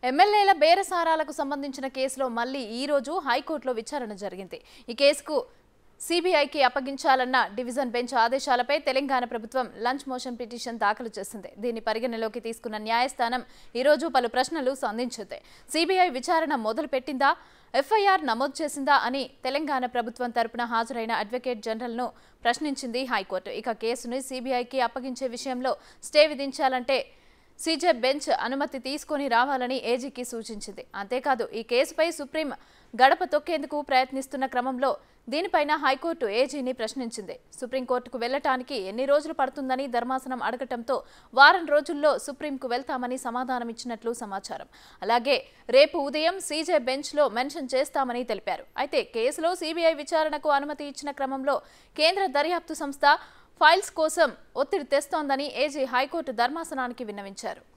ఎమ్మెల్యేల బేరసారాలకు సంబంధించిన కేసులో మళ్లీ ఈ రోజు హైకోర్టులో విచారణ జరిగింది. ఈ కేసుకు సిబిఐకి అప్పగించాలన్న డివిజన్ బెంచ్ ఆదేశాలపై తెలంగాణ ప్రభుత్వం లంచ్ మోషన్ పిటిషన్ దాఖలు చేసింది. దీన్ని పరిగణలోకి తీసుకున్న న్యాయస్థానం ఈ రోజు పలు ప్రశ్నలు సంధించింది. సిబిఐ విచారణ మొదలుపెట్టిందా, ఎఫ్ఐఆర్ నమోదు చేసిందా అని తెలంగాణ ప్రభుత్వం తరపున హాజరైన అడ్వకేట్ జనరల్ను ప్రశ్నించింది హైకోర్టు. ఇక కేసును సిబిఐకి అప్పగించే విషయంలో స్టే విధించాలంటే సీజే బెంచ్ అనుమతి తీసుకొని రావాలని ఏజీకి సూచించింది. అంతేకాదు ఈ కేసుపై సుప్రీం గడప తొక్కేందుకు ప్రయత్నిస్తున్న క్రమంలో దీనిపైన హైకోర్టు ఏజీని ప్రశ్నించింది. సుప్రీంకోర్టుకు వెళ్లటానికి ఎన్ని రోజులు పడుతుందని ధర్మాసనం అడగటంతో వారం రోజుల్లో సుప్రీంకు వెళ్తామని సమాధానమిచ్చినట్లు సమాచారం. అలాగే రేపు ఉదయం సీజే బెంచ్లో మెన్షన్ చేస్తామని తెలిపారు. అయితే కేసులో సిబిఐ విచారణకు అనుమతి ఇచ్చిన క్రమంలో కేంద్ర దర్యాప్తు సంస్థ ఫైల్స్ కోసం ఒత్తిడి తెస్తోందని ఏజీ హైకోర్టు ధర్మాసనానికి విన్నవించారు.